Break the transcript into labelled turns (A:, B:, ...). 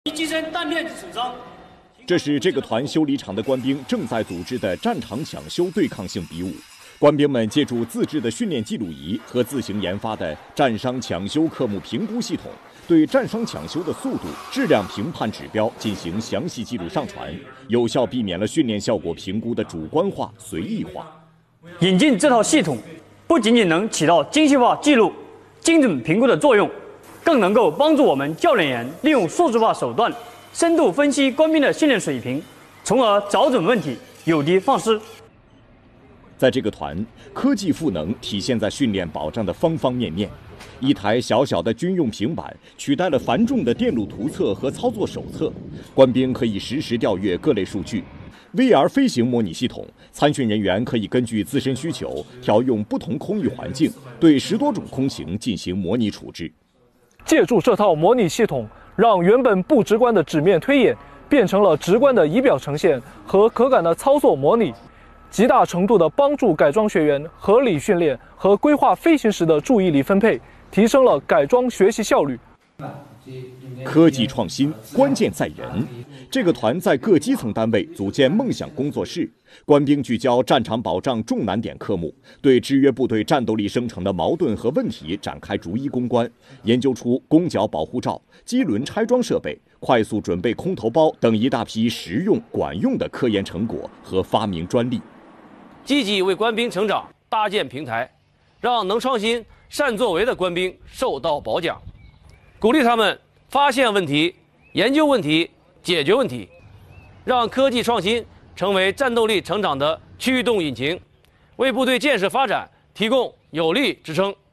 A: 机身弹片损伤。
B: 这是这个团修理厂的官兵正在组织的战场抢修对抗性比武。官兵们借助自制的训练记录仪和自行研发的战伤抢修科目评估系统，对战伤抢修的速度、质量评判指标进行详细记录上传，有效避免了训练效果评估的主观化、随意化。
C: 引进这套系统，不仅仅能起到精细化记录、精准评估的作用，更能够帮助我们教练员利用数字化手段，深度分析官兵的训练水平，从而找准问题，有的放矢。
B: 在这个团，科技赋能体现在训练保障的方方面面。一台小小的军用平板取代了繁重的电路图册和操作手册，官兵可以实时调阅各类数据。VR 飞行模拟系统，参训人员可以根据自身需求调用不同空域环境，对10多种空情进行模拟处置。
D: 借助这套模拟系统，让原本不直观的纸面推演变成了直观的仪表呈现和可感的操作模拟，极大程度地帮助改装学员合理训练和规划飞行时的注意力分配，提升了改装学习效率。
B: 科技创新关键在人。这个团在各基层单位组建梦想工作室，官兵聚焦战场保障重难点科目，对制约部队战斗力生成的矛盾和问题展开逐一攻关，研究出弓角保护罩、机轮拆装设备、快速准备空投包等一大批实用管用的科研成果和发明专利。
E: 积极为官兵成长搭建平台，让能创新、善作为的官兵受到褒奖，鼓励他们发现问题、研究问题、解决问题，让科技创新成为战斗力成长的驱动引擎，为部队建设发展提供有力支撑。